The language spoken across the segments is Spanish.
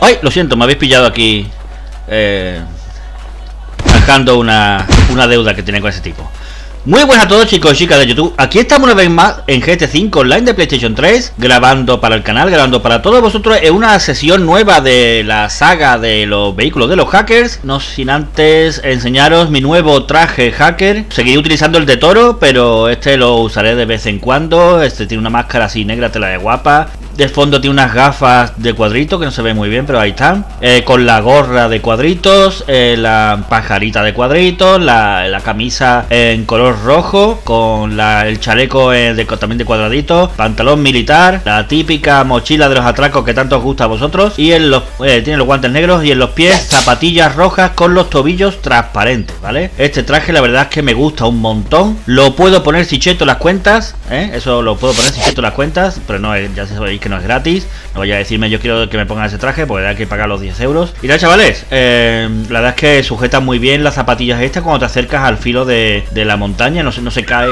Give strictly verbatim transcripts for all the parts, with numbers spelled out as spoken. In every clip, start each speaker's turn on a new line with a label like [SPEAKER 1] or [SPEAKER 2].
[SPEAKER 1] Ay, lo siento, me habéis pillado aquí eh, Bajando una, una deuda que tiene con ese tipo. Muy buenas a todos, chicos y chicas de YouTube. Aquí estamos una vez más en G T cinco Online de PlayStation tres, grabando para el canal, grabando para todos vosotros en una sesión nueva de la saga de los vehículos de los hackers. No sin antes enseñaros mi nuevo traje hacker. Seguiré utilizando el de toro, pero este lo usaré de vez en cuando. Este tiene una máscara así negra, tela de guapa. De fondo tiene unas gafas de cuadrito que no se ve muy bien, pero ahí están. Eh, con la gorra de cuadritos, eh, la pajarita de cuadritos, la, la camisa en color rojo, con la, el chaleco eh, de, también de cuadraditos, pantalón militar, la típica mochila de los atracos que tanto os gusta a vosotros. Y en los, eh, tiene los guantes negros y en los pies zapatillas rojas con los tobillos transparentes, ¿vale? Este traje la verdad es que me gusta un montón. Lo puedo poner si cheto las cuentas, ¿eh? Eso lo puedo poner si cheto las cuentas, pero no, ya sabéis que no es gratis. No vaya a decirme yo quiero que me pongan ese traje, porque hay que pagar los diez euros. Y nada, chavales, eh, la verdad es que sujeta muy bien las zapatillas estas cuando te acercas al filo de, de la montaña. No se, no se cae.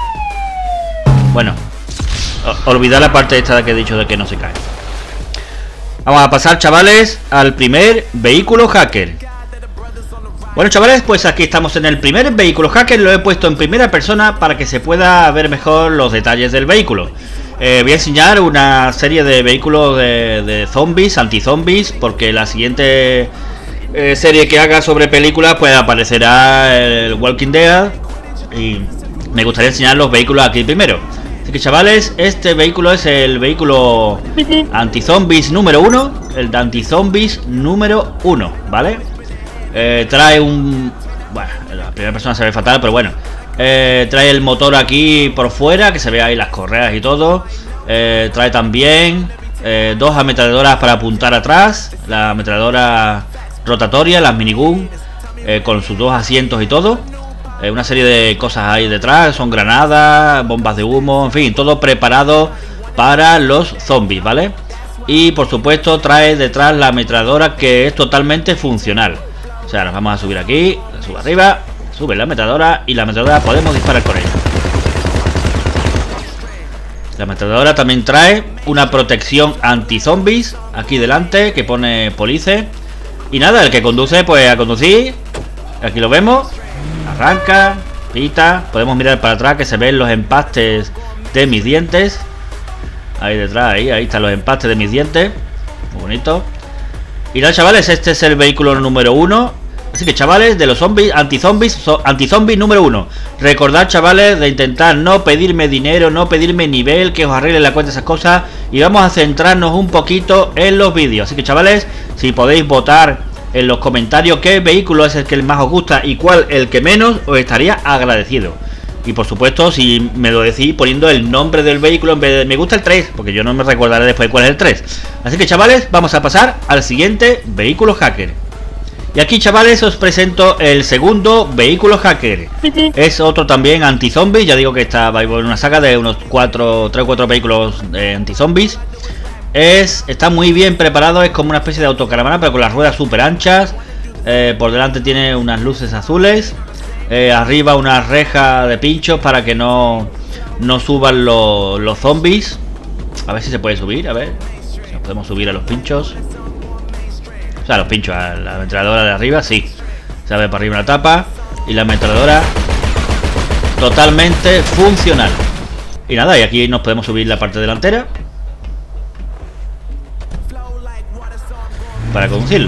[SPEAKER 1] Bueno, olvidad la parte esta que he dicho de que no se cae. Vamos a pasar, chavales, al primer vehículo hacker. Bueno, chavales, pues aquí estamos en el primer vehículo hacker. Lo he puesto en primera persona para que se pueda ver mejor los detalles del vehículo. Eh, voy a enseñar una serie de vehículos de, de zombies, anti-zombies, porque la siguiente eh, serie que haga sobre películas pues aparecerá el Walking Dead. Y me gustaría enseñar los vehículos aquí primero. Así que, chavales, este vehículo es el vehículo anti-zombies número uno. El de anti-zombies número uno, ¿vale? Eh, trae un... Bueno, la primera persona se ve fatal, pero bueno. Eh, trae el motor aquí por fuera, que se ve ahí las correas y todo. eh, Trae también eh, dos ametralladoras para apuntar atrás. La ametralladora rotatoria, las minigun, eh, con sus dos asientos y todo. eh, Una serie de cosas ahí detrás. Son granadas, bombas de humo, en fin, todo preparado para los zombies, ¿vale? Y por supuesto trae detrás la ametralladora, que es totalmente funcional. O sea, nos vamos a subir aquí, la subo arriba, sube la ametralladora y la ametralladora podemos disparar con ella. La ametralladora también trae una protección anti-zombies aquí delante, que pone Police. Y nada, el que conduce pues a conducir. Aquí lo vemos. Arranca, pita. Podemos mirar para atrás, que se ven los empastes de mis dientes. Ahí detrás, ahí, ahí están los empastes de mis dientes. Muy bonito. Y nada, chavales, este es el vehículo número uno. Así que, chavales, de los zombies, anti-zombies, so, anti-zombies número uno. Recordad, chavales, de intentar no pedirme dinero, no pedirme nivel, que os arregle la cuenta, esas cosas. Y vamos a centrarnos un poquito en los vídeos. Así que, chavales, si podéis votar en los comentarios qué vehículo es el que más os gusta y cuál el que menos, os estaría agradecido. Y por supuesto, si me lo decís poniendo el nombre del vehículo en vez de me gusta el tres, porque yo no me recordaré después cuál es el tres. Así que, chavales, vamos a pasar al siguiente vehículo hacker. Y aquí, chavales, os presento el segundo vehículo hacker. Es otro también anti-zombies. Ya digo que está va a ir una saga de unos cuatro, tres o cuatro vehículos eh, anti-zombies. Es, está muy bien preparado. Es como una especie de autocaravana, pero con las ruedas súper anchas. Eh, por delante tiene unas luces azules. Eh, arriba una reja de pinchos para que no, no suban lo, los zombies. A ver si se puede subir, a ver si nos podemos subir a los pinchos. O sea, los pinchos a la ametralladora de arriba, sí. Se abre para arriba una tapa. Y la ametralladora totalmente funcional. Y nada, y aquí nos podemos subir la parte delantera para conducirlo.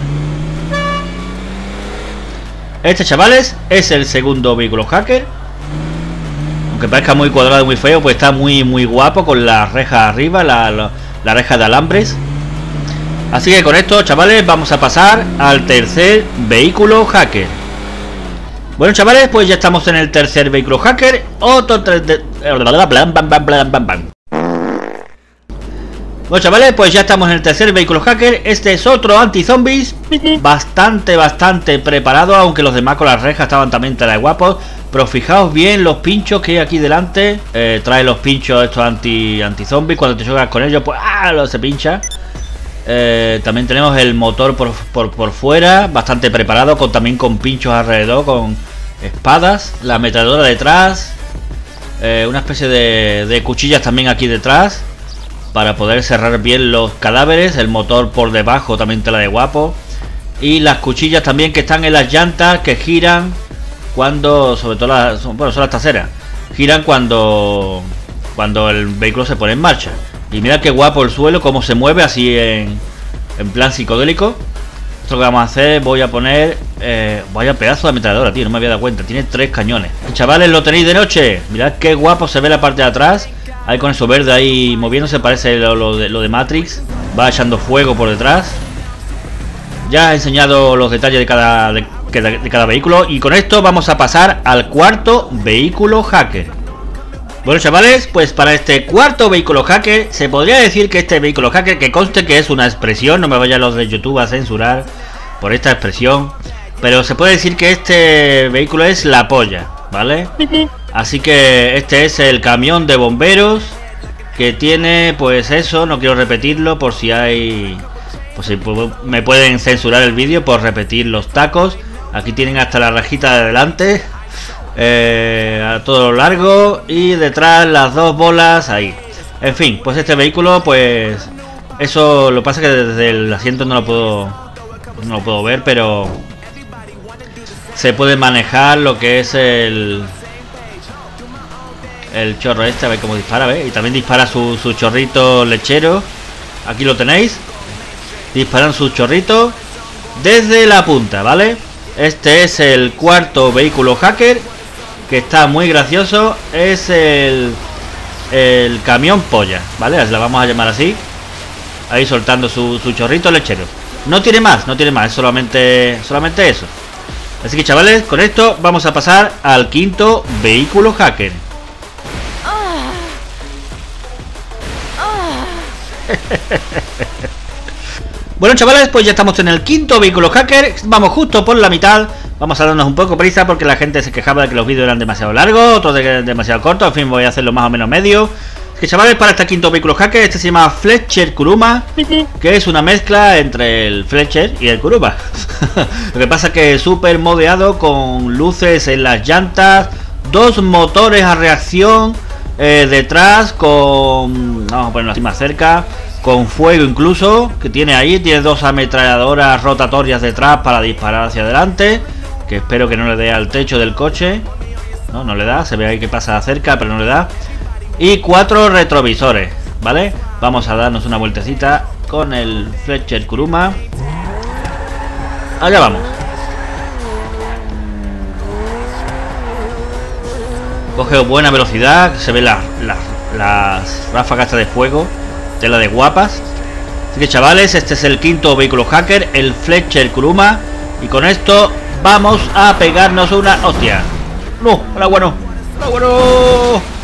[SPEAKER 1] Este, chavales, es el segundo vehículo hacker. Aunque parezca muy cuadrado y muy feo, pues está muy muy guapo, con la reja arriba, la, la, la reja de alambres. Así que con esto, chavales, vamos a pasar al tercer vehículo hacker. Bueno, chavales, pues ya estamos en el tercer vehículo hacker. Otro... Bueno, chavales, pues ya estamos en el tercer vehículo hacker. Este es otro anti-zombies. Bastante, bastante preparado. Aunque los demás con las rejas estaban también tela de guapos. Pero fijaos bien los pinchos que hay aquí delante. eh, Trae los pinchos estos anti, anti-zombies. Cuando te chocan con ellos, pues ¡ah! Lo se pincha. eh, También tenemos el motor por, por, por fuera. Bastante preparado, con también con pinchos alrededor, con espadas. La ametralladora detrás. eh, Una especie de, de cuchillas también aquí detrás. para poder cerrar bien los cadáveres. El motor por debajo también tela de guapo. Y las cuchillas también que están en las llantas, que giran cuando, sobre todo las, bueno, son las traseras, giran cuando cuando el vehículo se pone en marcha. Y mira qué guapo el suelo, cómo se mueve así en, en plan psicodélico. Esto que vamos a hacer, voy a poner eh, vaya pedazo de ametralladora, tío, no me había dado cuenta. Tiene tres cañones. Chavales, lo tenéis de noche. Mirad qué guapo se ve la parte de atrás. Ahí con eso verde ahí moviéndose, parece lo, lo, de, lo de Matrix. Va echando fuego por detrás. Ya he enseñado los detalles de cada, de, de cada vehículo. Y con esto vamos a pasar al cuarto vehículo hacker. Bueno, chavales, pues para este cuarto vehículo hacker, se podría decir que este vehículo hacker, que conste que es una expresión, no me vayan los de YouTube a censurar por esta expresión, pero se puede decir que este vehículo es la polla, ¿vale? Así que este es el camión de bomberos, que tiene, pues eso, no quiero repetirlo por si hay... Pues si me pueden censurar el vídeo por repetir los tacos. Aquí tienen hasta la rajita de delante, eh, a todo lo largo, y detrás las dos bolas ahí. En fin, pues este vehículo, pues eso lo pasa que desde el asiento no lo puedo no lo puedo ver, pero se puede manejar lo que es el el chorro este, a ver cómo dispara, ¿ves? Y también dispara su, su chorrito lechero. Aquí lo tenéis. Disparan sus chorritos desde la punta, ¿vale? Este es el cuarto vehículo hacker, que está muy gracioso. Es el el camión polla, ¿vale? La vamos a llamar así. Ahí soltando su, su chorrito lechero. No tiene más, no tiene más, es solamente, solamente eso. Así que chavales, con esto vamos a pasar al quinto vehículo hacker. Bueno, chavales, pues ya estamos en el quinto vehículo hacker. Vamos justo por la mitad. Vamos a darnos un poco prisa porque la gente se quejaba de que los vídeos eran demasiado largos, otros de que eran demasiado cortos. En fin, voy a hacerlo más o menos medio. Que chavales, para este quinto vehículo hacker, este se llama Fletcher Kuruma, que es una mezcla entre el Fletcher y el Kuruma. Lo que pasa es que es súper modeado, con luces en las llantas, dos motores a reacción eh, detrás, con... vamos a ponerlo así más cerca, con fuego incluso, que tiene ahí, tiene dos ametralladoras rotatorias detrás para disparar hacia adelante, que espero que no le dé al techo del coche. No, no le da, se ve ahí que pasa cerca, pero no le da. Y cuatro retrovisores, ¿vale? Vamos a darnos una vueltecita con el Fletcher Kuruma. Allá vamos. Coge buena velocidad, se ve la, la, las ráfagas de fuego, tela de guapas. Así que chavales, este es el quinto vehículo hacker, el Fletcher Kuruma. Y con esto vamos a pegarnos una hostia. No, al agua no, al agua no.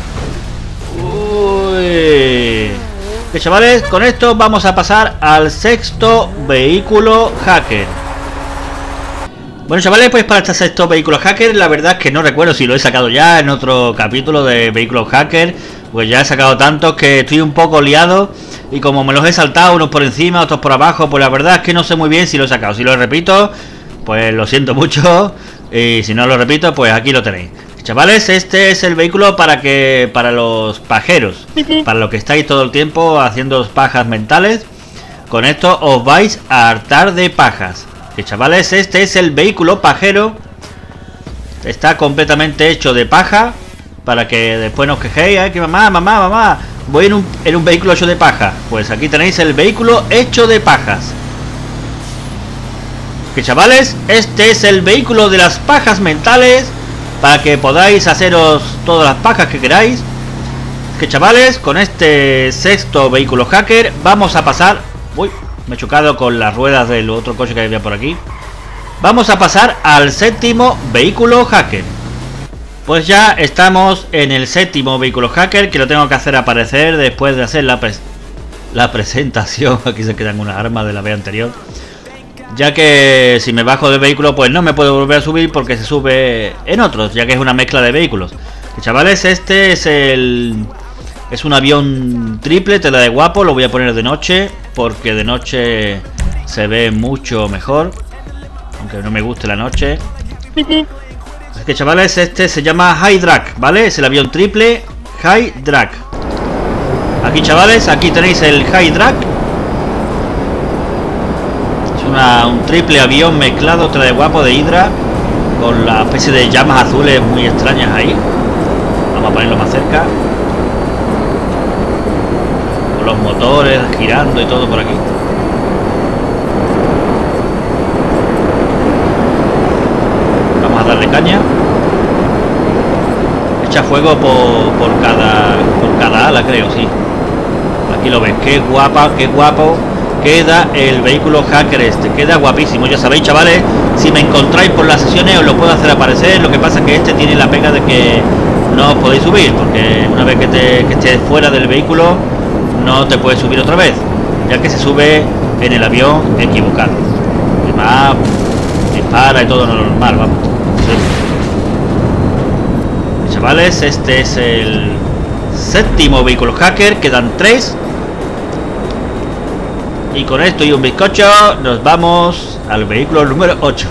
[SPEAKER 1] Uy. Que chavales, con esto vamos a pasar al sexto vehículo hacker. Bueno chavales, pues para este sexto vehículo hacker, la verdad es que no recuerdo si lo he sacado ya en otro capítulo de vehículos hacker, pues ya he sacado tantos que estoy un poco liado. Y como me los he saltado unos por encima, otros por abajo, pues la verdad es que no sé muy bien si lo he sacado. Si lo repito, pues lo siento mucho. Y si no lo repito, pues aquí lo tenéis. Chavales, este es el vehículo para que para los pajeros, para los que estáis todo el tiempo haciendo pajas mentales. Con esto os vais a hartar de pajas. Que chavales, este es el vehículo pajero. Está completamente hecho de paja, para que después nos quejéis, ¿eh? Que mamá, mamá, mamá, voy en un, en un vehículo hecho de paja. Pues aquí tenéis el vehículo hecho de pajas. Que chavales, este es el vehículo de las pajas mentales, para que podáis haceros todas las pajas que queráis. Que chavales, con este sexto vehículo hacker vamos a pasar... Uy, me he chocado con las ruedas del otro coche que había por aquí. Vamos a pasar al séptimo vehículo hacker. Pues ya estamos en el séptimo vehículo hacker, que lo tengo que hacer aparecer después de hacer la, pres la presentación. Aquí se quedan unas armas de la vez anterior, ya que si me bajo del vehículo pues no me puedo volver a subir porque se sube en otros, ya que es una mezcla de vehículos. Y chavales, este es el es un avión triple, tela de guapo. Lo voy a poner de noche porque de noche se ve mucho mejor, aunque no me guste la noche. Así que chavales, este se llama High Drag, ¿vale? Es el avión triple High Drag. Aquí, chavales, aquí tenéis el Hydra. Es una, un triple avión mezclado, trae guapo de Hydra, con la especie de llamas azules muy extrañas ahí. Vamos a ponerlo más cerca. Con los motores girando y todo por aquí. Vamos a darle caña. Echa fuego por, por cada por cada ala, creo, sí. Aquí lo ves, qué guapa, qué guapo queda el vehículo hacker este, queda guapísimo. Ya sabéis, chavales, si me encontráis por las sesiones os lo puedo hacer aparecer. Lo que pasa es que este tiene la pega de que no os podéis subir, porque una vez que, te, que estés fuera del vehículo no te puedes subir otra vez, ya que se sube en el avión equivocado. Además, dispara y todo normal, vamos. Sí. Chavales, este es el séptimo vehículo hacker, quedan tres. Y con esto y un bizcocho nos vamos al vehículo número ocho.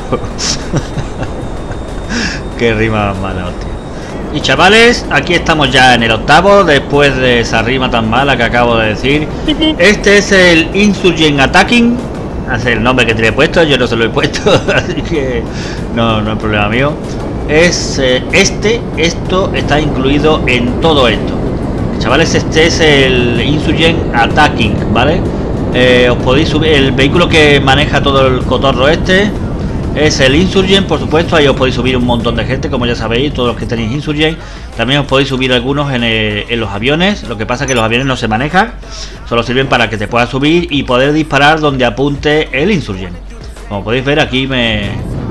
[SPEAKER 1] Qué rima mala, hostia. Y chavales, aquí estamos ya en el octavo, después de esa rima tan mala que acabo de decir. Este es el Insurgent Attacking. Es el nombre que tiene puesto, yo no se lo he puesto, así que no, no es problema mío. Es eh, este, esto está incluido en todo esto. Chavales, este es el Insurgent Attacking, ¿vale? Eh, os podéis subir, el vehículo que maneja todo el cotorro este es el Insurgent, por supuesto. Ahí os podéis subir un montón de gente, como ya sabéis, todos los que tenéis Insurgent. También os podéis subir algunos en, el, en los aviones. Lo que pasa es que los aviones no se manejan, solo sirven para que te puedas subir y poder disparar donde apunte el Insurgent. Como podéis ver, aquí me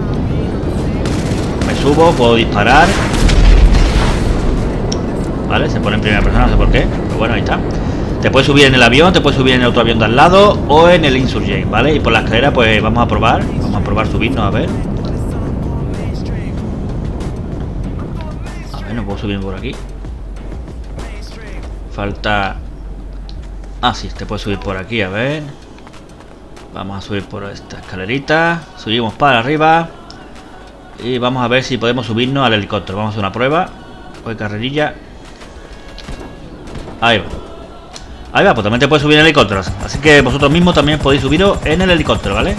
[SPEAKER 1] me subo, puedo disparar. Vale, se pone en primera persona, no sé por qué, pero bueno, ahí está. Te puedes subir en el avión, te puedes subir en el otro avión de al lado o en el Insurgent, ¿vale? Y por la escalera pues vamos a probar, vamos a probar subirnos, a ver. A ver, no puedo subir por aquí. Falta... Ah, sí, te puedes subir por aquí, a ver. Vamos a subir por esta escalerita. Subimos para arriba. Y vamos a ver si podemos subirnos al helicóptero. Vamos a hacer una prueba. Voy carrerilla. Ahí va. Ahí va, pues también te puedes subir en helicópteros. Así que vosotros mismos también podéis subiros en el helicóptero, ¿vale?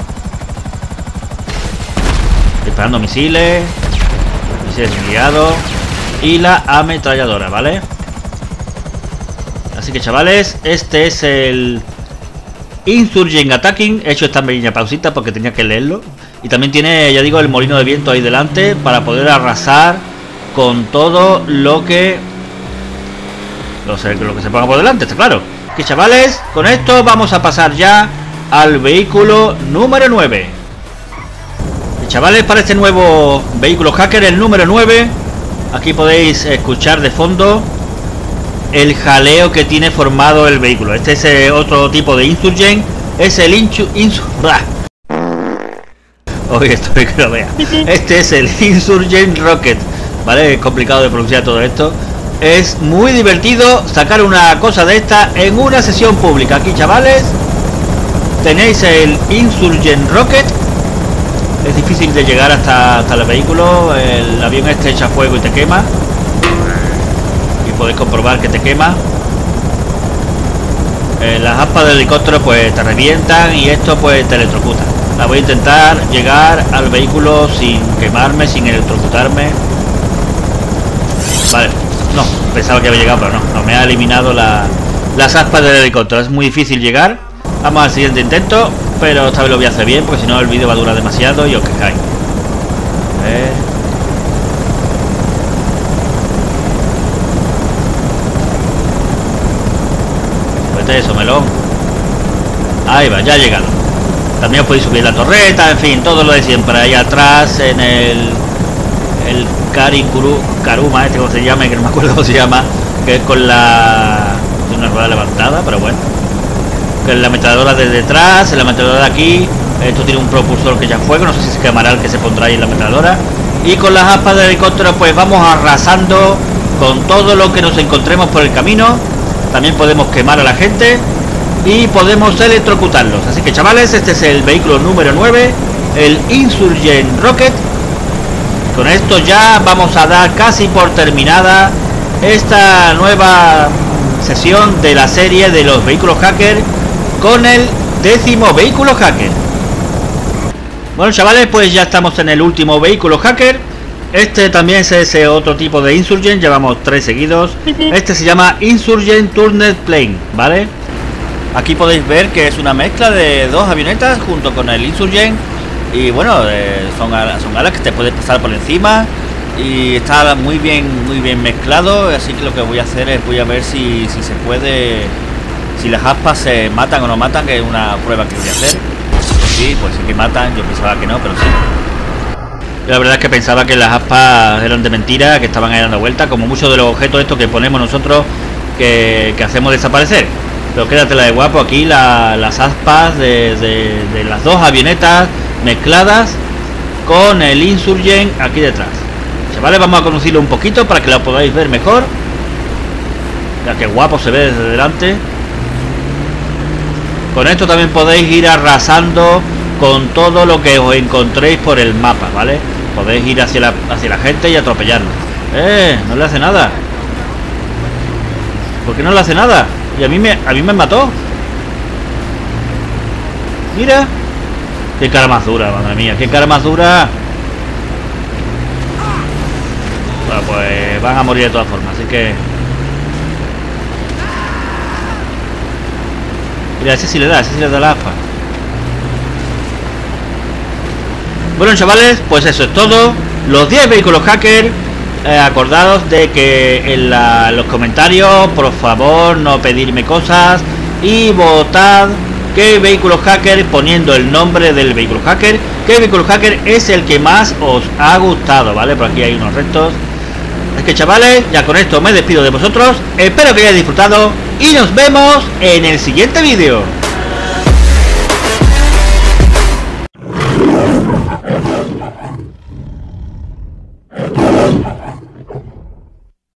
[SPEAKER 1] Disparando misiles. Misiles guiados. Y la ametralladora, ¿vale? Así que chavales, este es el Insurgent Attacking. He hecho esta pequeña pausita porque tenía que leerlo. Y también tiene, ya digo, el molino de viento ahí delante para poder arrasar con todo lo que... Lo, sé, lo que se ponga por delante, está claro. Que chavales, con esto vamos a pasar ya al vehículo número nueve. Y chavales, para este nuevo vehículo hacker, el número nueve, aquí podéis escuchar de fondo el jaleo que tiene formado el vehículo. Este es eh, otro tipo de Insurgent. Es el Insu... Insu Hoy estoy que lo vea. Este es el Insurgent Rocket, ¿vale? Es complicado de pronunciar todo esto. Es muy divertido sacar una cosa de esta en una sesión pública. Aquí chavales tenéis el Insurgent Rocket. Es difícil de llegar hasta, hasta el vehículo. El avión este echa fuego y te quema. Y podéis comprobar que te quema. eh, Las aspas del helicóptero pues te revientan y esto pues te electrocuta. La voy a intentar llegar al vehículo sin quemarme, sin electrocutarme. Vale. No, pensaba que había llegado, pero no, no me ha eliminado la, las aspas del helicóptero. Es muy difícil llegar. Vamos al siguiente intento, pero esta vez lo voy a hacer bien, porque si no el vídeo va a durar demasiado y os quejáis. A ver. Pues eso, melón. Ahí va, ya ha llegado. También os podéis subir la torreta, en fin, todo lo de siempre. Ahí atrás en el... el Karikuru, Karuma, este como se llama, que no me acuerdo cómo se llama, que es con la... una rueda levantada, pero bueno. Que es la ametralladora de detrás, la ametralladora de aquí. Esto tiene un propulsor que echa fuego, no sé si se quemará el que se pondrá ahí en la ametralladora. Y con las aspas del helicóptero pues vamos arrasando con todo lo que nos encontremos por el camino. También podemos quemar a la gente y podemos electrocutarlos. Así que chavales, este es el vehículo número nueve, el Insurgent Rocket. Con esto ya vamos a dar casi por terminada esta nueva sesión de la serie de los vehículos hacker con el décimo vehículo hacker. Bueno, chavales, pues ya estamos en el último vehículo hacker. Este también es ese otro tipo de Insurgent, llevamos tres seguidos. Este se llama Insurgent Turned Plane, ¿vale? Aquí podéis ver que es una mezcla de dos avionetas junto con el Insurgent. Y bueno, eh, son, alas, son alas que te puedes pasar por encima. Y está muy bien, muy bien mezclado. Así que lo que voy a hacer es voy a ver si, si se puede, si las aspas se matan o no matan, que es una prueba que voy a hacer. Sí, pues sí que matan, yo pensaba que no, pero sí. La verdad es que pensaba que las aspas eran de mentira, que estaban ahí dando vuelta, como muchos de los objetos estos que ponemos nosotros, que, que hacemos desaparecer. Pero quédate la de guapo aquí, la, las aspas de, de, de las dos avionetas mezcladas con el Insurgent aquí detrás. Chavales, vamos a conducirlo un poquito para que lo podáis ver mejor. Ya que guapo se ve desde delante. Con esto también podéis ir arrasando con todo lo que os encontréis por el mapa, ¿vale? Podéis ir hacia la, hacia la gente y atropellarlo. ¡Eh! No le hace nada. ¿Por qué no le hace nada? Y a mí me, a mí me mató. Mira. Qué cara más dura, madre mía. Qué cara más dura. Bueno, pues van a morir de todas formas, así que... Mira, ese sí le da, ese sí le da la aspa. Bueno, chavales, pues eso es todo. Los diez vehículos hacker. Eh, acordados de que en la, los comentarios, por favor, no pedirme cosas. Y votad qué vehículo hacker, poniendo el nombre del vehículo hacker, qué vehículo hacker es el que más os ha gustado, ¿vale? Por aquí hay unos restos. Es que, chavales, ya con esto me despido de vosotros. Espero que hayáis disfrutado y nos vemos en el siguiente vídeo.